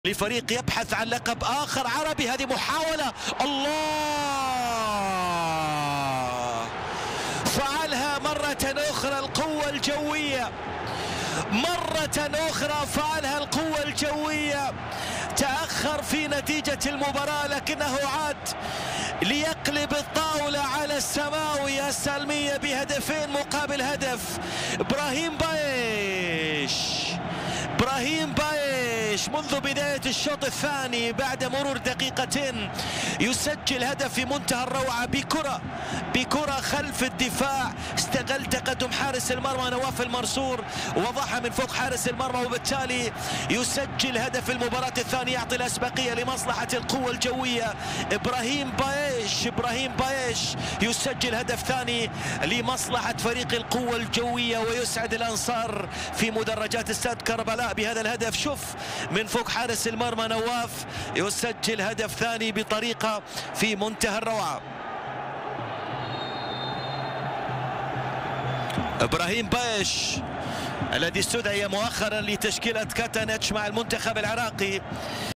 لفريق يبحث عن لقب آخر عربي. هذه محاولة، الله، فعلها مرة أخرى القوة الجوية، مرة أخرى فعلها القوة الجوية. تأخر في نتيجة المباراة لكنه عاد ليقلب الطاولة على السماوية السلمية بهدفين مقابل هدف. إبراهيم بايش منذ بداية الشوط الثاني بعد مرور دقيقتين يسجل هدف في منتهى الروعة بكرة خلف الدفاع. استغل تقدم حارس المرمى نواف المرسور وضعها من فوق حارس المرمى، وبالتالي يسجل هدف المباراة الثانية، يعطي الأسبقية لمصلحة القوة الجوية. إبراهيم بايش يسجل هدف ثاني لمصلحة فريق القوة الجوية، ويسعد الأنصار في مدرجات استاد كربلاء بهذا الهدف. شوف من فوق حارس المرمى نواف يسجل هدف ثاني بطريقة في منتهى الروعة. إبراهيم بايش الذي استدعي مؤخرا لتشكيلة كاتانيتش مع المنتخب العراقي.